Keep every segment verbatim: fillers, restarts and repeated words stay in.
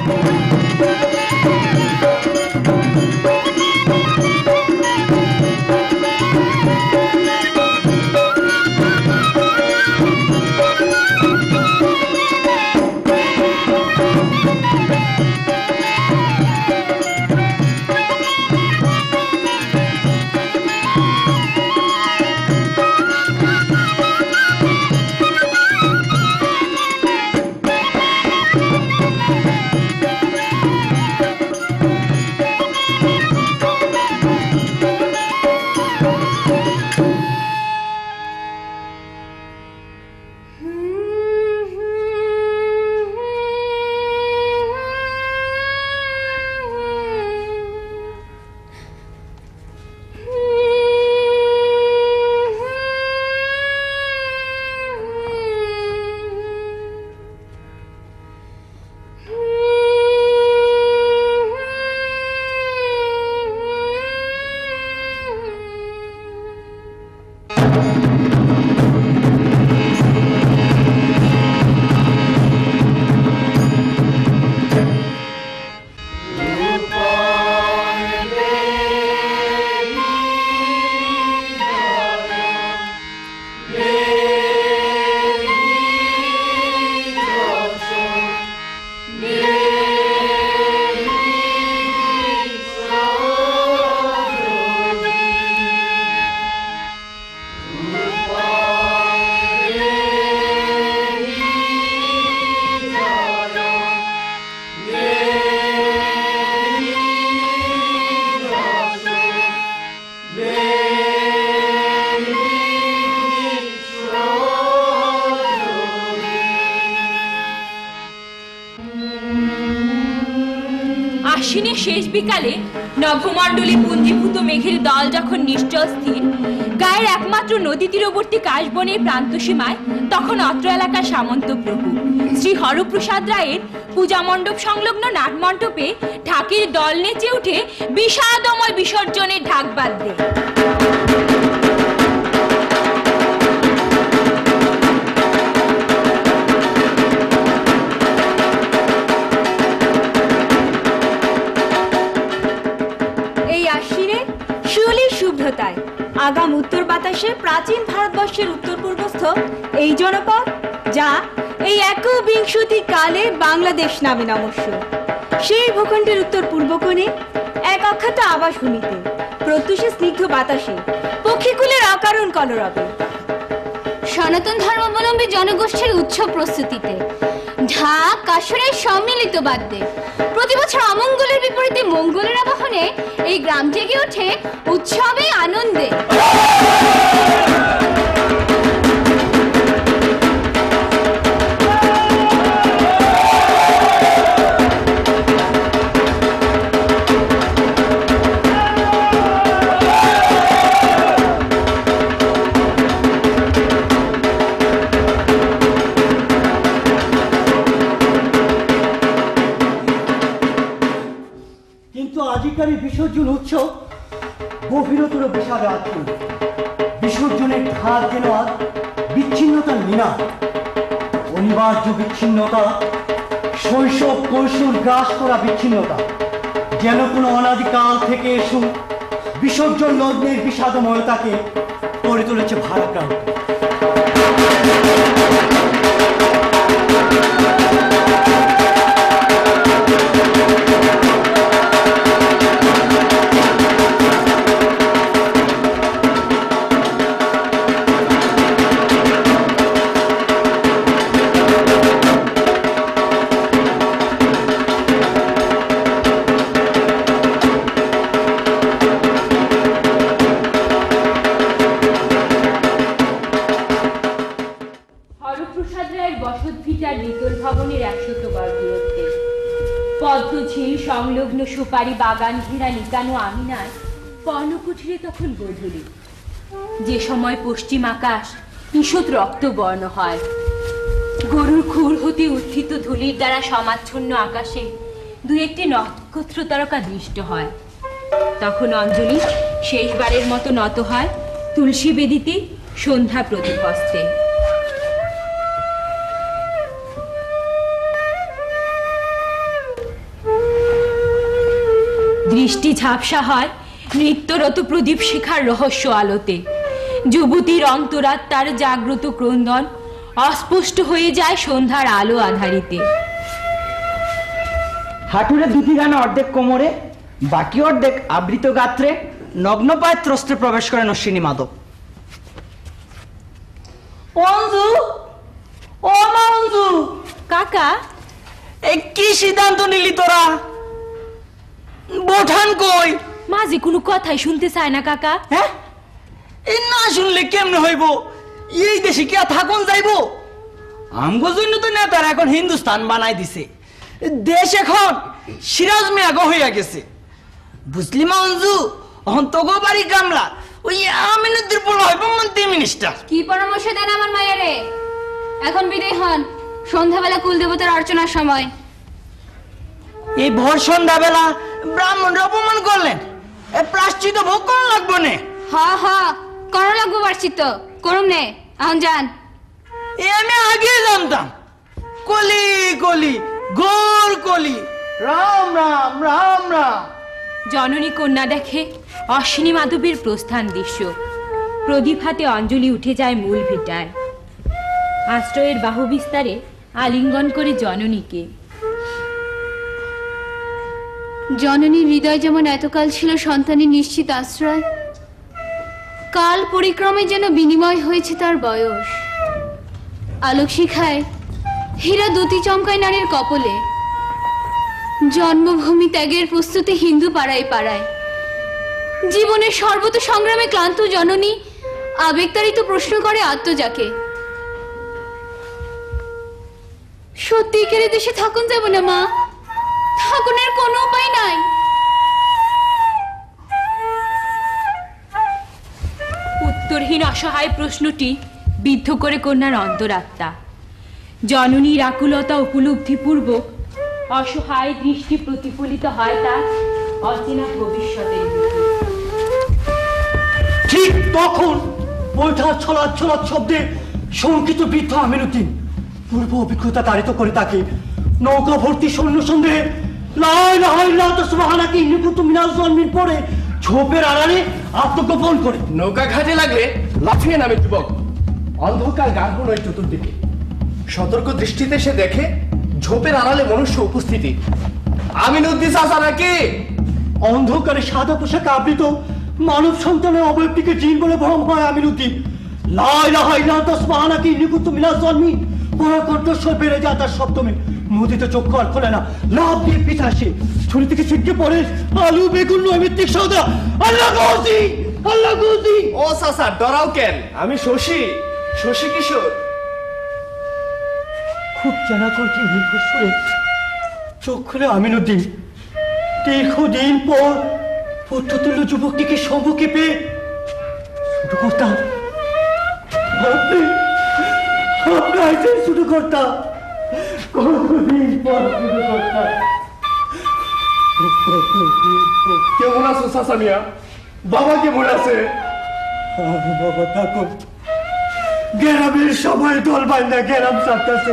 আশ্বিনের শেষ বিকালে নভমণ্ডলে পুঞ্জীভূত মেঘের দল যখন নিশ্চল স্থির, গায়ের একমাত্র নদী তীরবর্তী কাশবনের প্রান্তসীমায় তখন অত্র এলাকার সামন্ত প্রভু শ্রী হরপ্রসাদ রায়ের পূজা মণ্ডপ সংলগ্ন নাটমণ্ডপে ঢাকির দল নেচে উঠে বিষাদময় বিসর্জনের ঢাক বাঁধবে। শুভ্রতায় আগাম উত্তর বাতাসে প্রাচীন ভারতবর্ষের উত্তর পূর্বস্থ এই জনপদ, যা এই একবিংশতি কালে বাংলাদেশ নামে নমস্য, সেই ভূখণ্ডের উত্তর পূর্ব কোণে এক অখ্যাত আবাসভূমিতে প্রত্যুষে স্নিগ্ধ বাতাসে পক্ষীকুলের অকারণ কলরবে, সনাতন ধর্মাবলম্বী জনগোষ্ঠীর উৎসব প্রস্তুতিতে ঢাক কাসরের সম্মিলিত বাদ্যে প্রতি বছর অমঙ্গলের বিপরীতে মঙ্গলের আবাহনে এই গ্রাম জেগে ওঠে উৎসবে আনন্দে। বিসর্জন উৎসব গভীরতর বিষাদে আচ্ছন্ন। বিসর্জনের ঢাক যেন আজ বিচ্ছিন্নতার মিনা, অনিবার্য বিচ্ছিন্নতা, শৈশব কৈশোর গ্রাস করা বিচ্ছিন্নতা, যেন কোনো অনাদিকাল থেকে এসু বিসর্জন লগ্নের বিষাদময়তাকে করে তুলেছে ভারাক্রান্ত। সংলগ্ন সুপারি বাগান ঘেরা নিকানো আমিনায় পর্ণকুঠিরে তখন গোধূলি, যে সময় পশ্চিম আকাশ ঈষৎ রক্তবর্ণ হয়, গরুর খুর হতে উত্থিত ধূলির দ্বারা সমাচ্ছন্ন আকাশে দুই একটি নক্ষত্র তারকা দৃষ্ট হয়। তখন অঞ্জলি শেষবারের মতো নত হয় তুলসী বেদিতে সন্ধ্যা প্রদীপ হস্তে। দৃষ্টি ঝাপসা হয় নৃত্যরত প্রদীপ শিখার রহস্য আলোতে। যুবতীর অন্তরাত্মার জাগ্রত ক্রন্দন অস্পষ্ট হয়ে যায় সন্ধ্যার আলো আধারিতে। হাঁটুরে দুটি গানে অর্ধেক কোমরে, বাকি অর্ধেক আবৃত গাত্রে নগ্ন পায়ে ত্রস্তে প্রবেশ করেন অশ্বিনী মাধব। অঞ্জু, ও মা অঞ্জু। কাকা, এই কি সিদ্ধান্ত নিলি তোরা? বোঠান কই? মা যে কোনো কথাই শুনতে চায় না কাকা। হ্যাঁ, এই না শুনলে কেমনে হইব? এই দেশে কি আর থাকুন যাইব? আমগো জন্য তো নেতারা এখন হিন্দুস্তান বানাই দিছে। দেশ এখন সিরাজ মেয়াগো হইয়া গেছে, বুঝলি মা অঞ্জু? এখন তোগো বাড়ি কামলা, ওই আমিনুদ্দির পোলা হইব মন্ত্রী মিনিস্টার। কি পরামর্শ দেন আমার মায়েরে? এখন বিদায় হন, সন্ধ্যাবেলা কুল দেবতার অর্চনার সময়। এই ভোর সন্ধ্যাবেলা ব্রাহ্মণরা অপমান করলেন, এ প্রাশ্চিত ভোগ করা লাগবো নে। হা হা, করো লাগবো বার্ষিত, করুম নে, এখন যান। এ আমি আগে জানতাম। কলি কলি গোল কলি, রাম রাম রাম রাম। জননী কন্যা দেখে অশ্বিনী মাধবের প্রস্থান দৃশ্য। প্রদীপ হাতে অঞ্জলি উঠে যায় মূল ভিটায়। আশ্রয়ের বাহু বিস্তারে আলিঙ্গন করে জননীকে। জননীর হৃদয় যেমন এতকাল ছিল সন্তানের নিশ্চিত আশ্রয়, কাল পরিক্রমে যেন বিনিময় হয়েছে তার বয়স। আলোক শিখায় হীরা দুটি চমকায় নারীর কপলে। জন্মভূমি ত্যাগের প্রস্তুতি হিন্দু পাড়ায় পাড়ায়। জীবনের সর্বত সংগ্রামে ক্লান্ত জননী আবেগতাড়িত প্রশ্ন করে আত্মজাকে, সত্যিকার দেশে থাকুন যাব না মা? থাকুনের কোনো উপায় নাই। উত্তরহীন অসহায় প্রশ্নটি বিদ্ধ করে কন্যার অন্তরাত্মা। জননীর আকুলতা উপলব্ধিপূর্বক অসহায় দৃষ্টি প্রতিফলিত হয় তার অচেনা ভবিষ্যতের দিকে। ঠিক তখন বৈঠা ছলাৎ ছলাৎ শব্দে শঙ্কিত বৃদ্ধ আমিনুদ্দিন পূর্ব অভিজ্ঞতা তাড়িত করে তাকে নৌকা ভর্তি সৈন্য সন্দেহে জন্মের পরে ঝোপের আড়ালে আত্মগোপন করে নৌকা ঘাটে লাগলে লাফিয়ে নামে যুবক। অন্ধকার গাঢ় নয় চতুর্দিকে, সতর্ক দৃষ্টিতে সে দেখে ঝোপের আড়ালে মনুষ্য উপস্থিতি। আমিনুদ্দিন চাচা নাকি? অন্ধকারে সাদা পোশাকে আবৃত মানব সন্তানের অবয়বটিকে জিন বলে ভ্রম হয় আমিনুদ্দিন। লাই লাহাই না দশ মাহানাকি নিকুত মিলাস জন্মি পড়া কণ্ঠস্বর বেড়ে যায় তার শব্দমে। মুদিত চক্ষু আর খোলে না, লাভ দিয়ে পিঠে আসে, ছুরি থেকে ছিটকে পড়ে আলু বেগুন নৈমিত্তিক সৌদা। আল্লাহ গৌসি, আল্লাহ গৌসি। ও চাচা ডরাও কেন? আমি শশী, শশী কিশোর। খুব জানা করছি দীর্ঘস্বরে চোখ খুলে আমিনুদ্দিন দীর্ঘদিন পর পুত্রতুল্য যুবকটিকে সম্মুখে পেয়ে শুরু করতাম, আপনি আপনি আইসেন শুরু করতাম, কতদিন পর শুরু করতাম। কেমন আছো চাচা মিয়া? বাবা কেমন আছে? বাবা থাকো, গ্রামের সবাই দল বান্ধা গ্রাম ছাড়তেছে,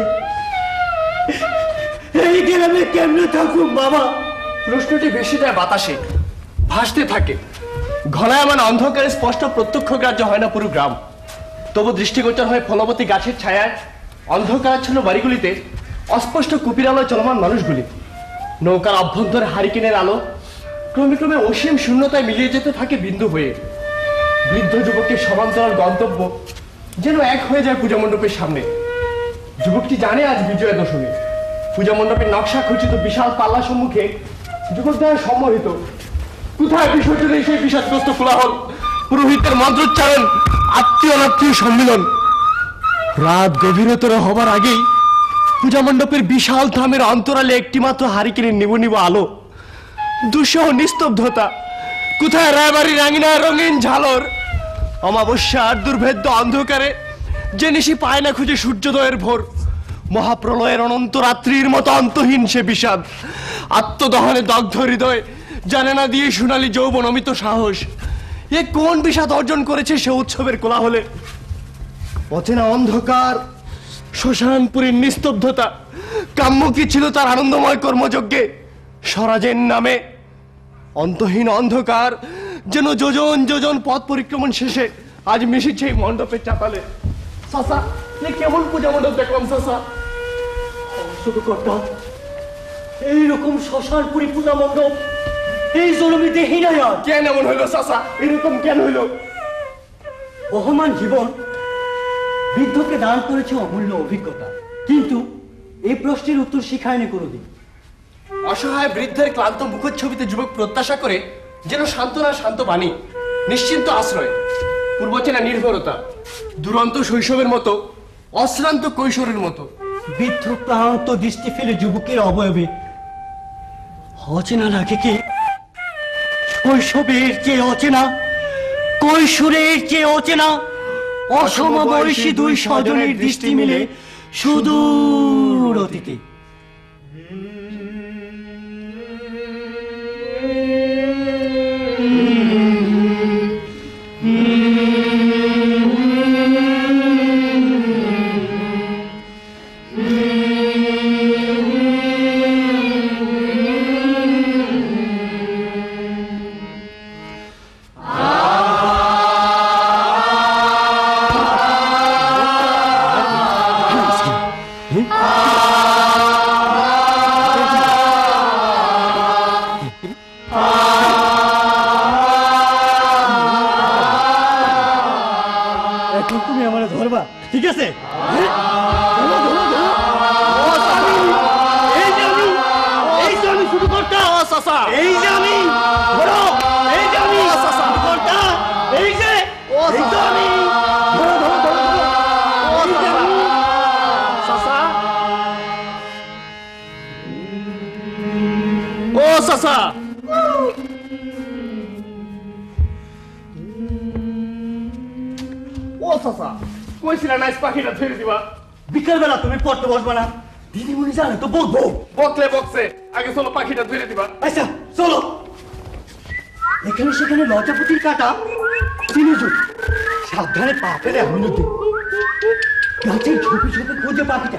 এই গ্রামে কেমনে থাকুক বাবা? প্রশ্নটি ভেসে যায় বাতাসে, ভাসতে থাকে। ঘনায়মান অন্ধকারে স্পষ্ট প্রত্যক্ষ গ্রাহ্য হয় না পুরো গ্রাম। তবু দৃষ্টিগোচর হয়ে ফলবতী গাছের ছায়ায় অন্ধকারাচ্ছন্ন বাড়িগুলিতে অস্পষ্ট কুপির আলোয় চলমান মানুষগুলি। নৌকার অভ্যন্তরে হারিকেনের আলো ক্রমে ক্রমে অসীম শূন্যতায় মিলিয়ে যেতে থাকে বিন্দু হয়ে। বৃদ্ধ যুবকের সমান্তরাল গন্তব্য যেন এক হয়ে যায় পূজা মণ্ডপের সামনে। যুবকটি জানে আজ বিজয়া দশমী। পূজা মণ্ডপের নকশা খচিত বিশাল পাল্লা সম্মুখে যুবক দ্বারা সম্মোহিত। কোথায় বিসর্জনের সেই বিষাদগ্রস্ত কোলাহল, পুরোহিতের মন্ত্রোচ্চারণ, আত্মীয় অনাত্মীয় সম্মিলন। রাত গভীরতর হবার আগেই পূজা মণ্ডপের বিশাল থামের অন্তরালে একটিমাত্র হারিকেনের নিবু নিবু আলো, দুঃসহ নিস্তব্ধতা। কোথায় রায়বাড়ির রাঙিনার রঙিন ঝালর? অমাবস্যার দুর্ভেদ্য অন্ধকারে যে নিশি পায় না খুঁজে সূর্যোদয়ের ভোর। মহাপ্রলয়ের অনন্ত রাত্রির মতো অন্তহীন সে বিষাদ। আত্মদহনে দগ্ধ হৃদয়, জানে না দিয়ে সোনালী যৌবন অমিত সাহস। এ কোন বিষাদ অর্জন করেছে সে উৎসবের কোলাহলে? অচেনা অন্ধকার, শ্মশানপুরীর নিস্তব্ধতা। কাম্য কি ছিল তার আনন্দময় কর্মযজ্ঞে? স্বরাজের নামে অন্তহীন অন্ধকার যেন যোজন যোজন পথ পরিক্রমণ শেষে আজ মিশেছে এই মণ্ডপের চাতালে। চাচা, এ কেমন পূজা মণ্ডপ দেখলাম চাচা। শুধু কর্তা, এইরকম শ্মশান পুরী পূজা মণ্ডপ এই জনমে দেখি নাই আর। কেন এমন হইলো চাচা? এরকম কেন হইলো? বহমান জীবন বৃদ্ধকে দান করেছে অমূল্য অভিজ্ঞতা, কিন্তু এই প্রশ্নের উত্তর শিখায়নি কোনোদিন। অসহায় বৃদ্ধের ক্লান্ত মুখচ্ছবিতে যুবক প্রত্যাশা করে যেন সান্ত্বনা, শান্ত বাণী, নিশ্চিন্ত আশ্রয়, পূর্বচেনা নির্ভরতা, দুরন্ত শৈশবের মতো, অশ্রান্ত কৈশোরের মতো। বৃদ্ধ ক্লান্ত দৃষ্টি ফেলে যুবকের অবয়বে অচেনা লাগে কি? কৈশোরের চেয়ে অচেনা, কৈশোরের চেয়ে অচেনা, অসমবয়সী দুই স্বজনের দৃষ্টি মিলে সুদূর অতীতে। তুমি আমার ধরবা, ঠিক আছে? এই যে আমি, এই যে আমি শুরু করতা, এই যে আমি ধরো, এই যে আমি শুরু করতা, এই যে এই যে আমি ধরো ধরো ধরো ধরো, এই যে আমি সাসা, ও সাসা, ও চাচা, কইছিলা নাইস পাখিটা ছেড়ে দিবা। বিকাল বেলা তুমি পড়তে বসবা না? দিদিমণি জানে তো বকবো। বকলে বকছে, আগে চলো পাখিটা ছেড়ে দিবা। আচ্ছা চলো। এখানে সেখানে লজ্জাপতির কাটা চিনে যুগ, সাবধানে পা ফেলে আমি নদী গাছের ঝোপে ঝোপে খোঁজে পাখিটা।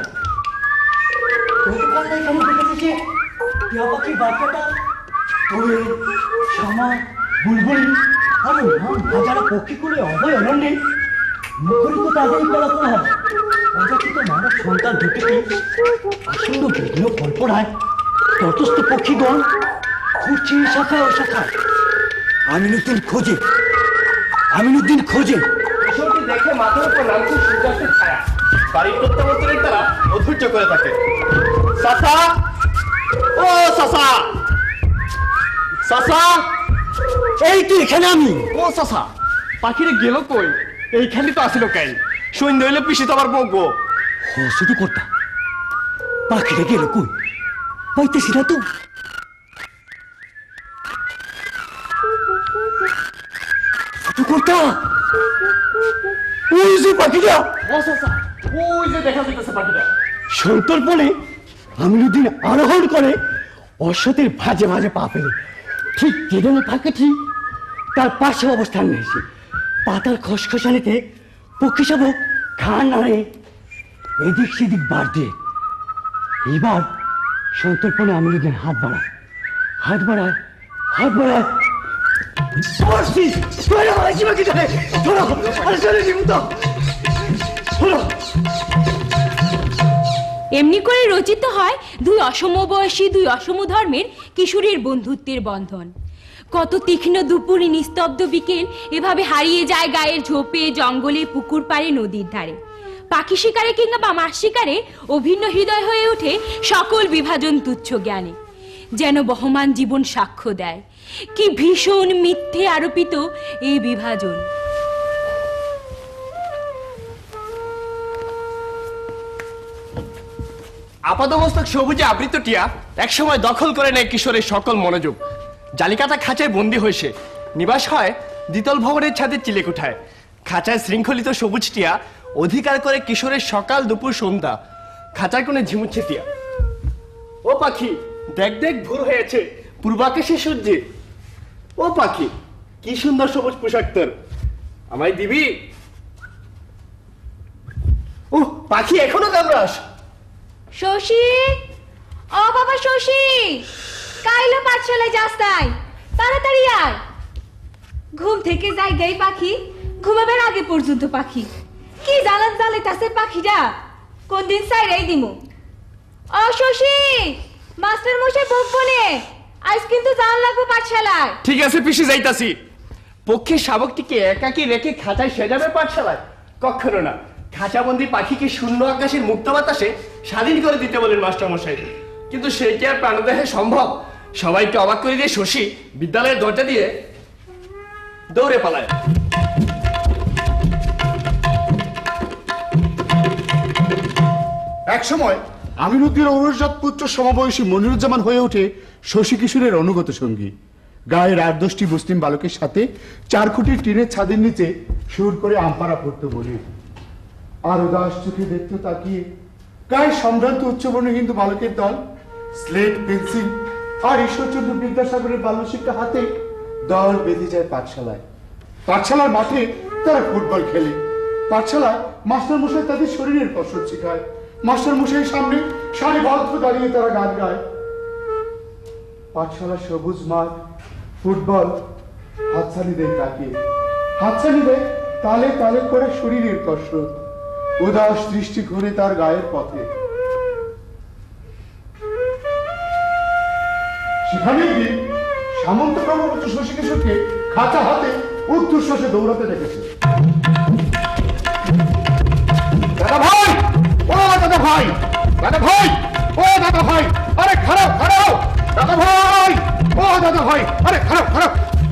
গতকাল এখানে দেখেছি যে টিয়া পাখির বাচ্চাটা তোরে, শ্যামা, বুলবুলি আরো নাম হাজারা পক্ষীগুলো অভয় অনন্যে মুখরিত তাদেরই কল্পনা হয়। অযাচিত মানব সন্তান দুটিকে আসন্ন বিঘ্ন কল্পনায় তটস্থ পক্ষীগণ ঘুরছে শাখায় ও শাখায়। আমিনুদ্দিন খোঁজে, আমিনুদ্দিন খোঁজে। কিশোরকে দেখে মাথার উপর নামছে সূর্যাস্তের ছায়া। বাড়ির প্রত্যাবর্তনের তারা অধৈর্য করে থাকে। চাচা, ও চাচা, চাচা, এই তো এখানে আমি। ও চাচা, পাখিরে গেল কই? এইখানে তো আসিল কাই, সৈন্য হইলে পিসি তো আবার বকবো। ও শুধু করতা, পাখিটা গেল কই? পাইতেছি না তো। করতা, ওই যে পাখিটা, ও চাচা, ওই যে দেখা যাইতেছে পাখিটা। সন্তর্পণে আমিনুদ্দিন আরোহণ করে অশ্বতের ভাজে ভাজে পা ফেলে ঠিক যেখানে থাকে ঠিক তার পাশে অবস্থান নিয়েছে। পাতার খসখসানিতে পক্ষী শাবক ঘা নাড়ে এদিক সেদিক বার দিয়ে। এবার সন্তর্পণে আমিনুদ্দিন হাত বাড়ায়, হাত বাড়ায়, হাত বাড়ায়। এমনি করে রচিত হয় দুই অসমবয়সী, দুই অসম ধর্মের কিশোরীর বন্ধুত্বের বন্ধন। কত তীক্ষ্ণ দুপুরি নিস্তব্ধ বিকেল এভাবে হারিয়ে যায় গায়ের ঝোপে, জঙ্গলে, পুকুর পাড়ে, নদীর ধারে। পাখি শিকারে কিংবা মাছ শিকারে অভিন্ন হৃদয় হয়ে ওঠে সকল বিভাজন তুচ্ছ জ্ঞানে। যেন বহমান জীবন সাক্ষ্য দেয় কি ভীষণ মিথ্যে আরোপিত এই বিভাজন। আপাদমস্তক সবুজে আবৃত টিয়া একসময় দখল করে নেয় কিশোরের সকল মনোযোগ। জালিকাতা খাঁচায় বন্দী হয়েছে, নিবাস হয় দ্বিতল ভবনের ছাদে চিলেকোঠায়। খাঁচায় শৃঙ্খলিত সবুজ টিয়া অধিকার করে কিশোরের সকাল দুপুর সন্ধ্যা। খাঁচার কোণে ঝিমুচ্ছে টিয়া। ও পাখি, দেখ দেখ ভোর হয়েছে, পূর্বাকাশে সূর্যে। ও পাখি, কি সুন্দর সবুজ পোশাক তোর, আমায় দিবি? ও পাখি, এখনো কামড়াস? শশী, ও বাবা শশী, কাইলো পাঠশালায় যাস তাই? তাড়াতাড়ি আয়। ঘুম থেকে যাই গাই পাখি, ঘুমাবার আগে পর্যন্ত পাখি। কি জ্বালান জ্বালাইতাছে পাখিটা, কোন দিন সাইরাই দিমু। ও শশী, মাস্টার মশাই বক বলে আজ কিন্তু জান লাগবো পাঠশালায়। ঠিক আছে পিসি, যাইতাছি। পক্ষে শাবকটিকে একাকি রেখে খাঁচায় সে যাবে পাঠশালায়? কখনো না। খাঁচাবন্দি পাখিকে শূন্য আকাশের মুক্ত বাতাসে স্বাধীন করে দিতে বলেন মাস্টার মশাই। কিন্তু সেই কি আর প্রাণদেহে সম্ভব? সবাইকে অবাক করে দিয়ে শশী বিদ্যালয়ের দরজা দিয়ে দৌড়ে পালায়। এক সময় আমিনুদ্দিন ঔরসজাত পুত্র সমবয়সী মনিরুজ্জামান হয়ে ওঠে শশী কিশোরের অনুগত সঙ্গী। গায়ের আট দশটি মুসলিম বালকের সাথে চার খুঁটির টিনের ছাদের নিচে সুর করে আমপারা পড়তে বলে। আর উদাস চোখে দেখত তাকিয়ে গায়ে সম্ভ্রান্ত উচ্চবর্ণ হিন্দু বালকের দল স্লেট, পেন্সিল আর ঈশ্বরচন্দ্র বিদ্যাসাগরের বাল্যশিক্ষা হাতে দল বেঁধে যায় পাঠশালায়। পাঠশালার মাঠে তারা ফুটবল খেলে। পাঠশালায় মাস্টার মশাই তাদের শরীরের কসরত শেখায়। মাস্টার মশাইয়ের সামনে সারিবদ্ধ দাঁড়িয়ে তারা গান গায়। পাঠশালা সবুজ মাঠ, ফুটবল, হাতছানিদের তাকিয়ে হাতছানিদের তালে তালে করে শরীরের কসরত। উদাস দৃষ্টি ঘুরে তার গায়ের পথে। সেখানে গিয়ে সামন্ত ক্রমবর্তী শশী কিশোরকে খাঁচা হাতে উদ্ধশ্বাসে দৌড়াতে দেখেছে। দাদা ভাই, ও দাদা ভাই, দাদা ভাই, ও দাদা ভাই, আরে খারাপ খারাপ, দাদা ভাই, ও দাদা ভাই, আরে খারাপ খারাপ,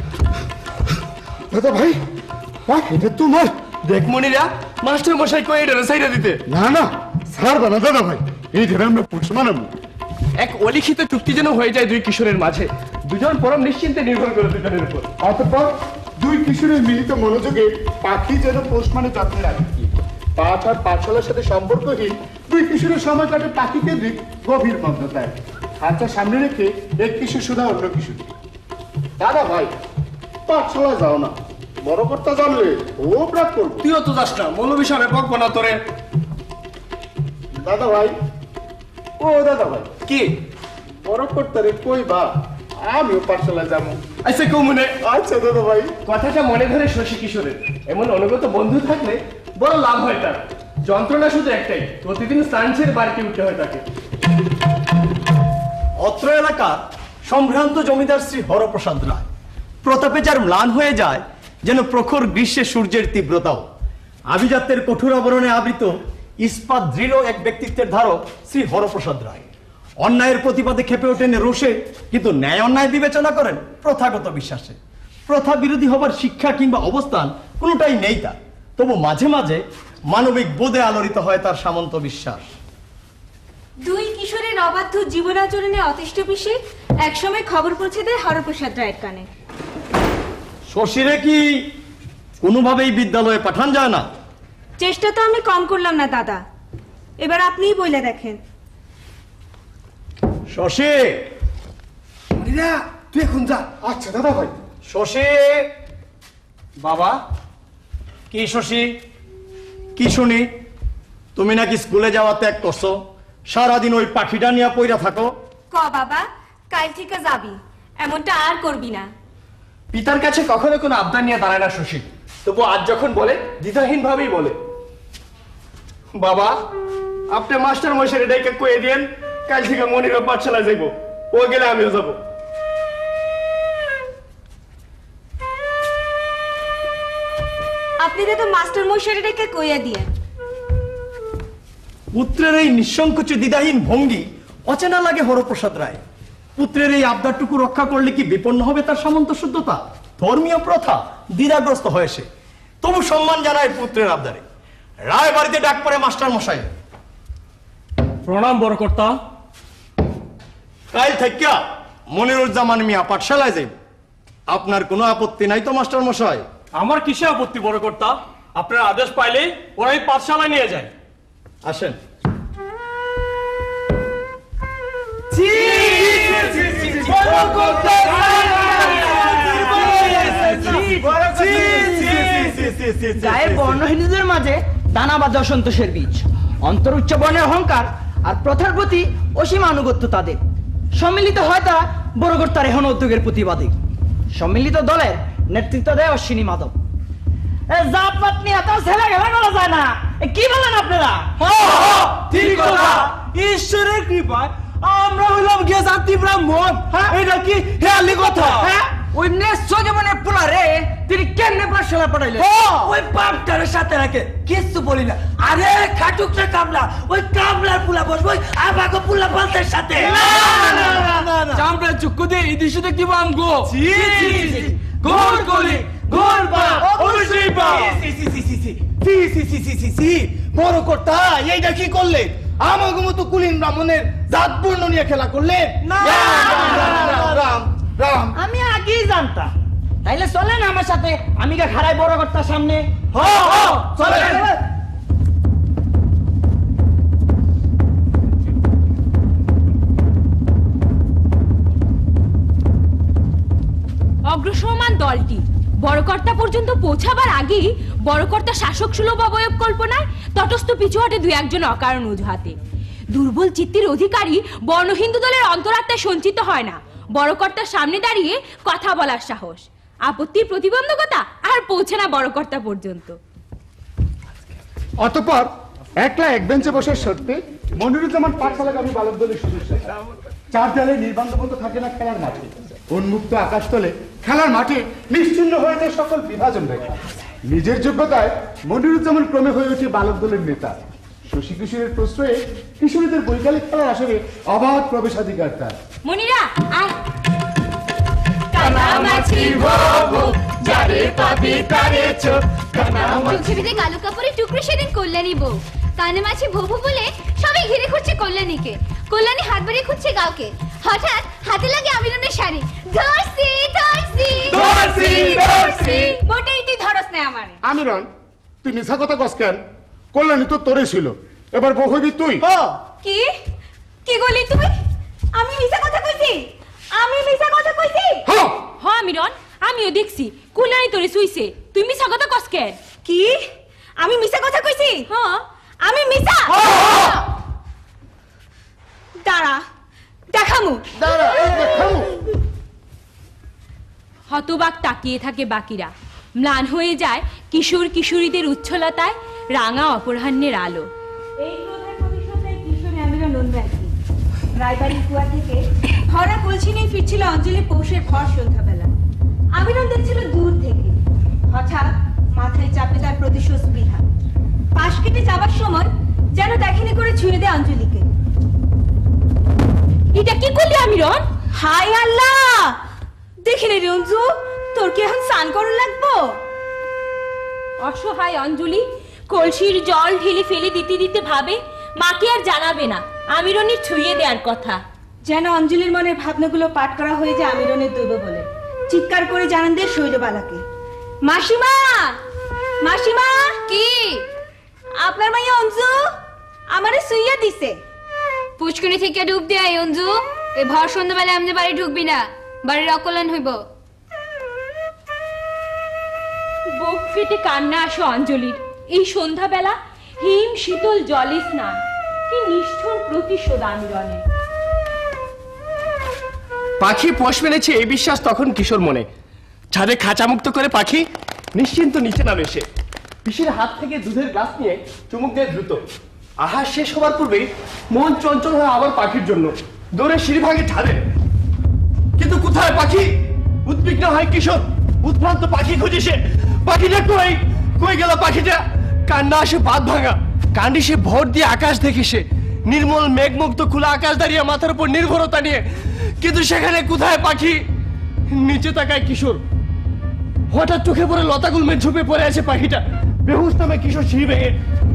দাদা ভাই, এটা তোমার। দেখ মনিরা, মাস্টার মশাই কয়ে এটা সাইডে দিতে। না না, ছাড়বা না দাদা ভাই, এই ধরে আমরা পুরুষ মানাবো। এক অলিখিত চুক্তি যেন হয়ে যায় দুই কিশোরের মাঝে। দুজন পরম নিশ্চিন্তে নির্ভর করে দুজনের উপর। অতঃপর দুই কিশোরের মিলিত মনোযোগে পাখি যেন পোষমানে যত্নে রাখে। পাঠ আর পাঠশালার সাথে সম্পর্কহীন দুই কিশোরের সময় কাটে পাখি কেন্দ্রিক গভীর মগ্নতায়। হাতটা সামনে রেখে এক কিশোর শুধু অন্য কিশোর। দাদা ভাই, পাঠশালায় যাও না, বড় কর্তা জানলে ও রাগ করবো। তুইও তো যাস না, মৌলবী সাহেব বকবো না তোরে। দাদা ভাই, ও দাদা ভাই, কি বড় কর্তারে কই বা, আমিও পাঠশালায় যাবো। আচ্ছা কমুনে। আচ্ছা দাদা ভাই। কথাটা মনে ধরে শশী কিশোরের। এমন অনুগত বন্ধু থাকলে বড় লাভ হয় তার। যন্ত্রণা শুধু একটাই, প্রতিদিন স্নান ছেড়ে বাড়িতে উঠতে হয় তাকে। অত্র এলাকার সম্ভ্রান্ত জমিদার শ্রী হরপ্রসাদ রায় প্রতাপে যার ম্লান হয়ে যায় যেন প্রখর গ্রীষ্মে সূর্যের তীব্রতাও। আভিজাত্যের কঠোর আবরণে আবৃত ইস্পাত দৃঢ় এক ব্যক্তিত্বের ধারক শ্রী হরপ্রসাদ রায় অন্যায়ের প্রতিবাদে খেপে ওঠেন রোষে, কিন্তু ন্যায় অন্যায় বিবেচনা করেন প্রথাগত বিশ্বাসে। প্রথা বিরোধী হবার শিক্ষা কিংবা অবস্থান কোনোটাই নেই তার, তবু মাঝে মাঝে মানবিক বোধে আলোড়িত হয় তার সামন্ত বিশ্বাস। দুই কিশোরের অবাধ্য জীবনাচরণে অতিষ্ঠ পিসে একসময় খবর পৌঁছে দেয় হরপ্রসাদ রায়ের কানে। শশীরে কি কোনোভাবেই বিদ্যালয়ে পাঠান যায় না? চেষ্টা তো আমি কম করলাম না দাদা, এবার আপনিই বলে দেখেন। শশী, মনিরা, তুই এখন যা। আচ্ছা দাদা ভাই। শশী বাবা। কি শশী, কি শুনি তুমি নাকি স্কুলে যাওয়া ত্যাগ করছো, সারাদিন ওই পাখিটা নিয়ে পইরা থাকো? ক বাবা, কাল থেকে যাবি, এমনটা আর করবি না। পিতার কাছে কখনো কোনো আবদার নিয়ে দাঁড়ায় না শশী, তবু আজ যখন বলে দ্বিধাহীন ভাবেই বলে। বাবা, আপনি মাস্টার মশাই ডেকে কয়ে দিন কাল থেকে মনিরা পাঠশালায় যাইব, ও গেলে আমিও যাব। আপনি তো মাস্টার মশাই ডেকে কইয়া দিয়ে। পুত্রের এই নিঃসংকোচ দ্বিধাহীন ভঙ্গি অচেনা লাগে হরপ্রসাদ রায়। পুত্রের এই আবদারটুকু রক্ষা করলে কি বিপন্ন হবে তার সামন্ত শুদ্ধতা? ধর্মীয় প্রথা দ্বিধাগ্রস্ত হয়েছে, তবু সম্মান জানায় পুত্রের আবদারে। রায় বাড়িতে ডাক পড়ে মাস্টার মশাই। প্রণাম বড় কর্তা। কাল থেকে মনিরুজ্জামান মিয়া পাঠশালায় যাইব, আপনার কোনো আপত্তি নাই তো মাস্টার মশাই? আমার কিসে আপত্তি বড় কর্তা, আপনার আদেশ পাইলে ওরাই পাঠশালায় নিয়ে যায়। আসেন। বর্ণহীনদের মাঝে দানা বাঁধা অসন্তোষের বীজ, অন্তর উচ্চ বর্ণের অহংকার আর প্রথার প্রতি অসীম আনুগত্য তাদের। সম্মিলিত হয় তারা বড় কর্তার এখন উদ্যোগের প্রতিবাদী। সম্মিলিত দলের নেতৃত্ব দেয় অশ্বিনী মাধব। জাত পাত নিয়ে এত ছেলে খেলা করা যায় না, কি বলেন আপনারা? ঠিক কথা, ঈশ্বরের কৃপায় আমরা হইলাম গিয়ে জাতি ব্রাহ্মণ। এটা কি হেয়ালি কথা? ওই নিশ্চয় মানে পোলা রে তিনি কেমনে পাঠশালা পড়াইলেন? ওই বাপটার সাথে রাখে কিছু বলি না। আরে খাটুকটা কামলা, ওই কামলার পুলা বসবো আমাকে পুলা বলতের সাথে। চামড়া চুক্কু দিয়ে এই দৃশ্য দেখতে পাম গো। গোল গলি গোল বা অবশ্যই বা সি সি সি সি সি সি সি সি সি সি বড় কর্তা এইটা কি করলে? আমাকে মতো কুলীন ব্রাহ্মণের জাতপূর্ণ নিয়ে খেলা করলে? রাম রাম আমি আগেই জানতাম। তাইলে চলেন আমার সাথে, আমি কে খারাই বড় কর্তার সামনে। হ হ চলেন। অগ্রসরমান দলটি বড়কর্তা পর্যন্ত পৌঁছাবার আগেই বড়কর্তা শাসক সুলভ অবয়ব কল্পনায় তটস্থ পিছু হটে দুই একজন অকারণ অজুহাতে। দুর্বল চিত্তের অধিকারী বর্ণ হিন্দু দলের অন্তরাত্মায় সঞ্চিত হয় না বড়কর্তার সামনে দাঁড়িয়ে কথা বলার সাহস। আপত্তির প্রতিবন্ধকতা আর পৌঁছে না বড়কর্তা পর্যন্ত। অতঃপর একলা এক বেঞ্চে বসার শর্তে মনিরুজ্জামান পাঠশালাগামী বালক দলের সদস্য চার দেয়ালে নির্বান্ধবন্ধ থাকে না খেলার মাঠে। উন্মুক্ত আকাশতলে খেলার মাঠে নিশ্চিন্ন হয়ে যায় সকল বিভাজন রেখা। নিজের যোগ্যতায় মনিরুজ্জামান ক্রমে হয়ে ওঠে বালক দলের নেতা। শশী কিশোরের প্রশ্রয়ে কিশোরীদের বৈকালিক খেলার আসরে অবাধ প্রবেশাধিকার তার। মনিরা আয়। কালো কাপড়ে টুকরো সেদিন কল্যাণী বউ, কানে মাছি ভোভু বলে সবাই ঘিরে খুঁজছে কল্যাণীকে। কল্যাণী হাত বাড়িয়ে খুঁজছে কাউকে, হঠাৎ হাতে লাগে আমিরনের শাড়ি। ধরছি ধরছি ধরছি ধরছি মোটেই তুই ধরস না আমারে। আমিরন তুই মিছা কথা কস কেন? কল্যাণী তো তোরে ছিল, এবার বউ হইবি তুই। কি কি বলি তুই? আমি মিছা কথা কইছি? আমি মিছা কথা কইছি? হ্যাঁ হ আমিরন, আমিও দেখছি কল্যাণী তোরে শুইছে, তুই মিছা কথা কস কেন? কি আমি মিছা কথা কইছি? হ্যাঁ আমি মিছা? দাঁড়া দেখামু। দাঁড়া দেখামু। হতবাক তাকিয়ে থাকে বাকিরা। ম্লান হয়ে যায় কিশোর কিশোরীদের উচ্ছলতায় রাঙা অপরাহ্নের আলো। এই প্রধান ভবিষ্যতের কিশোরী আমিরা নন্দু একদিন রায়বাড়ির কুয়া থেকে ভরা কলসি নিয়ে ফিরছিল অঞ্জলি পৌষের ভর সন্ধ্যাবেলা। আমিরন দেখছিল দূর থেকে, হঠাৎ মাথায় চাপে তার প্রতিশোধ স্পৃহা। পাশ কেটে যাবার সময় যেন দেখেনি করে ছুঁয়ে দেয় অঞ্জলিকে। এটা কি করলি আমিরন? হাই আল্লাহ, দেখিনি রে অঞ্জু, তোর কি এখন স্নান করুন লাগবো? অসহায় অঞ্জলি কলসির জল ঢেলে ফেলে দিতে দিতে ভাবে মাকে আর জানাবে না আমিরনের ছুঁয়ে দেওয়ার কথা। যেন অঞ্জলির মনের ভাবনাগুলো পাঠ করা হয়ে যায় আমিরনের দৈব বলে। চিৎকার করে জানান দেয় শৈলবালাকে, মাসিমা মাসিমা। কি আপনার মাইয়া অঞ্জু আমারে সুইয়া দিছে। পুচকুনি থেকে ডুব দিয়ে আয় অঞ্জু, এই ভর সন্ধ্যাবেলা আমাদের বাড়ি ঢুকবি না, বাড়ির অকল্যাণ হইব। বুক ফেটে কান্না আসে অঞ্জলির। এই সন্ধ্যাবেলা হিম শীতল জলে স্নান, কি নিষ্ঠুর প্রতিশোধ আমিরনের। পাখি পোষ মেলেছে এই বিশ্বাস তখন কিশোর মনে। ছাদে খাঁচা মুক্ত করে পাখি নিশ্চিন্ত নিচে নামে সে। পিসির হাত থেকে দুধের গ্লাস নিয়ে চুমুক দিয়ে দ্রুত। আহার শেষ হবার পূর্বেই মন চঞ্চল হয় আবার পাখির জন্য, দৌড়ে সিঁড়ি ভাঙে ছাদে। কিন্তু কোথায় পাখি? উদ্বিগ্ন হয় কিশোর, উদ্ভ্রান্ত পাখি খুঁজে সে। পাখিটা কই কই গেল পাখিটা? কান্না আসে বাদ ভাঙা, কান্দি সে ভোর দিয়ে আকাশ দেখে সে। নির্মল মেঘমুক্ত খোলা আকাশ দাঁড়িয়ে মাথার উপর নির্ভরতা নিয়ে, কিন্তু সেখানে কোথায় পাখি? নিচে তাকায় কিশোর, হঠাৎ চোখে পড়ে লতাগুলমে ঝুপে পড়ে আছে পাখিটা। বেহুশ নামে কিশোর সিঁড়ি ভেঙে।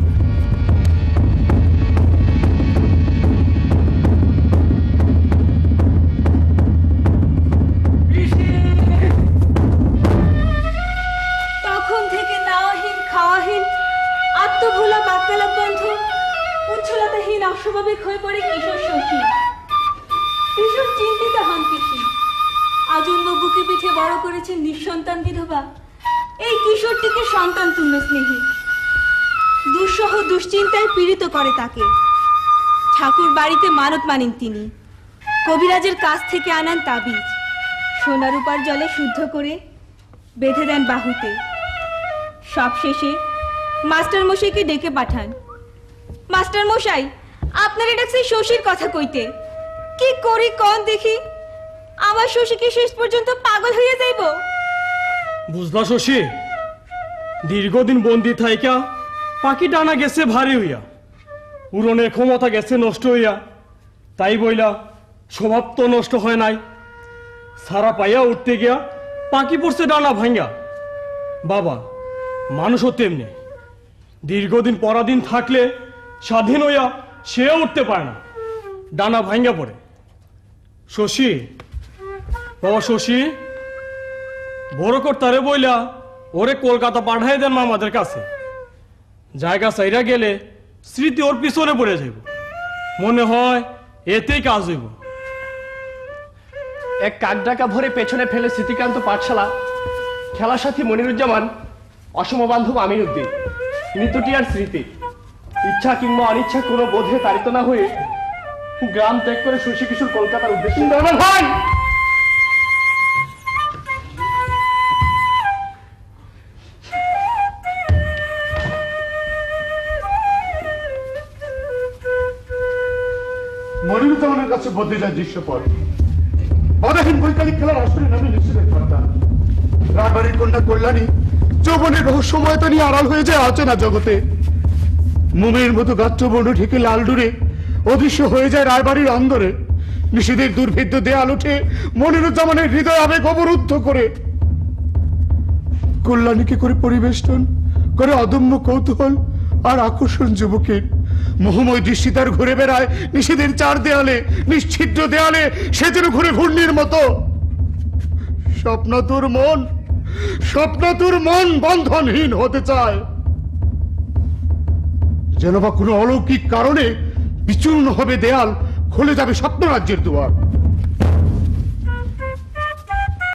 তখন থেকে নাওয়াহীন খাওয়াহীন আত্মভোলা বাক্যালাপ বন্ধ উচ্ছলতাহীন অস্বাভাবিক হয়ে পড়ে কিশোর শশী। ভীষণ চিন্তিত হন পিসি। আজন্ম বুকে পিঠে বড় করেছেন নিঃসন্তান বিধবা এই কিশোরটিকে সন্তান তুল্য স্নেহী। দুঃসহ দুশ্চিন্তায় পীড়িত করে তাকে। ঠাকুর বাড়িতে মানত মানেন তিনি, কবিরাজের কাছ থেকে আনান তাবিজ। সোনা রূপার জলে শুদ্ধ করে বেঁধে দেন বাহুতে। সবশেষে মাস্টার মশাইকে ডেকে পাঠান। মাস্টার মশাই, আপনার ডাকছে শশীর কথা কইতে। কি করি কন দেখি, আমার শশী কি শেষ পর্যন্ত পাগল হয়ে যাইব? বুঝলা শশী, দীর্ঘদিন বন্দি থাইকা পাখি ডানা গেছে ভারী হইয়া, উড়নের ক্ষমতা গেছে নষ্ট হইয়া। তাই বইলা স্বভাব তো নষ্ট হয় নাই। সারা পাইয়া উঠতে গিয়া পাখি পড়ছে ডানা ভাঙ্গা। বাবা, মানুষও তেমনি, দীর্ঘদিন পরাধীন থাকলে স্বাধীন হইয়া সেও উঠতে পারে না, ডানা ভাঙ্গা পড়ে। শশী, বাবা শশী, বড় কর্তারে বইলা ওরে কলকাতা পাঠাই দেন মামাদের কাছে। জায়গা চাইরা গেলে স্মৃতি ওর পিছনে পড়ে যাইব, মনে হয় এতেই কাজ হইব। এক কাকডাকা ভরে পেছনে ফেলে স্মৃতিকান্ত পাঠশালা, খেলার সাথী মনিরুজ্জামান, অসমবান্ধব আমিরুদ্দিন, নিত্যটিয়ার স্মৃতি, ইচ্ছা কিংবা অনিচ্ছা কোনো বোধে তাড়িত না হয়ে গ্রাম ত্যাগ করে শশী কিশোর কলকাতার উদ্দেশ্যে। ভাই, মনিরুজ্জামানের কাছে বদলে যায় দৃশ্যপট। বাধাহীন বৈকালিক খেলার আসরে নামে নিশ্চিতের কর্তা রাজবাড়ির কন্যা কল্যাণী যৌবনের রহস্যময়তা নিয়ে আড়াল হয়ে যায় অচেনা জগতে। মোমের মতো গাত্রবর্ণ ঢেকে লাল ডুরে অদৃশ্য হয়ে যায় রায়বাড়ির অন্দরে। নিষেধের দুর্ভেদ্য দেয়াল ওঠে মনিরুজ্জামানের হৃদয় আবেগ অবরুদ্ধ করে। কল্যাণীকে করে পরিবেষ্টন করে অদম্য কৌতূহল আর আকর্ষণ যুবকের। মোহময় দৃষ্টি তার ঘুরে বেড়ায় নিষেধের চার দেয়ালে, নিশ্ছিদ্র দেয়ালে সে যেন ঘুরে ঘূর্ণির মতো। স্বপ্নাতুর মন, স্বপ্নাতুর মন বন্ধনহীন হতে চায়, যেন বা কোনো অলৌকিক কারণে বিচূর্ণ হবে দেয়াল, খুলে যাবে স্বপ্নরাজ্যের দুয়ার।